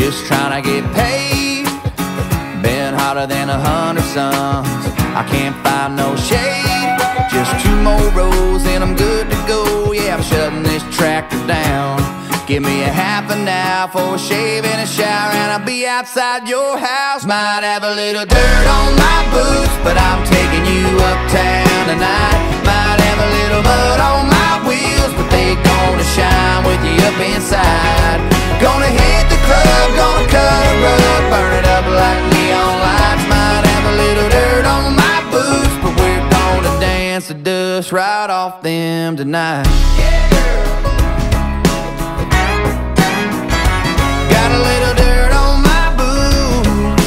just trying to get paid. Been hotter than 100 suns. I can't find no shade. Just 2 more rows and I'm good to go. Yeah, I'm shutting this tractor down. Give me a half an hour for a shave and a shower, and I'll be outside your house. Might have a little dirt on my boots, but I'm taking you uptown tonight. Might have a little mud on my wheels, but they gonna shine with you up inside. Gonna hit the club, gonna cut a rug, burn it up like neon lights. Might have a little dirt on my boots, but we're gonna dance the dust right off them tonight. Got a little dirt on my boots.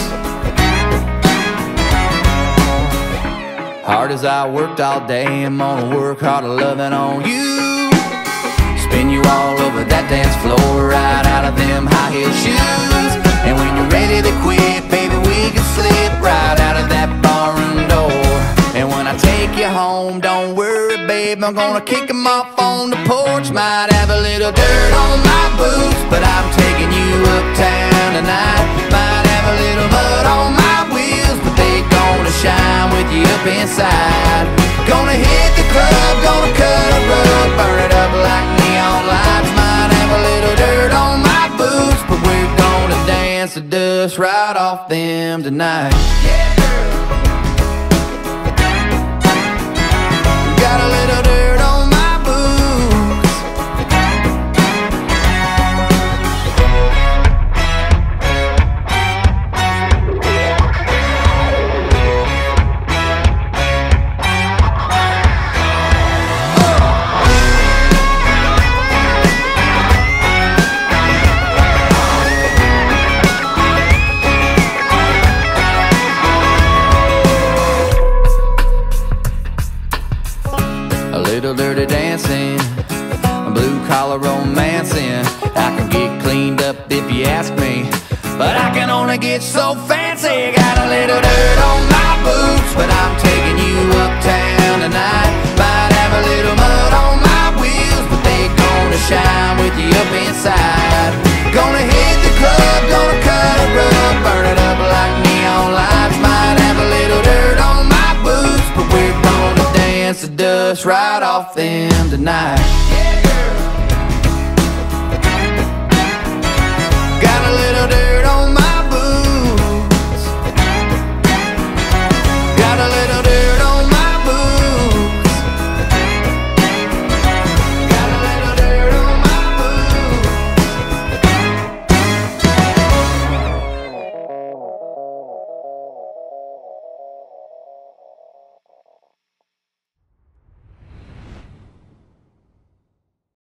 Hard as I worked all day, I'm gonna work harder loving on you. Spin you all over that dance floor, right out of them high heel shoes. And when you're ready to quit, baby, we can slip right out of that barroom door. And when I take you home, don't worry, babe, I'm gonna kick them off on the porch. Might have a little dirt on my boots, but I'm taking you uptown tonight. Might have a little mud on my wheels, but they gonna shine with you up inside. Gonna hit the club, gonna cut a rug, burn it up like neon lights. Might have a little dirt on my boots, but we're gonna dance the dust right off them tonight. Got a little dirt on my boots. A little dirty dancing, blue collar romancing. I can get cleaned up if you ask me, but I can only get so fancy. Got a little dirt on my boots, but I'm taking you uptown tonight. Might have a little mud on my wheels, but they gonna shine with you up inside. Gonna hit the club, gonna cut a rug, burn it up like neon lights. Might have a little dirt on my boots, but we're gonna dance the dust right off them tonight.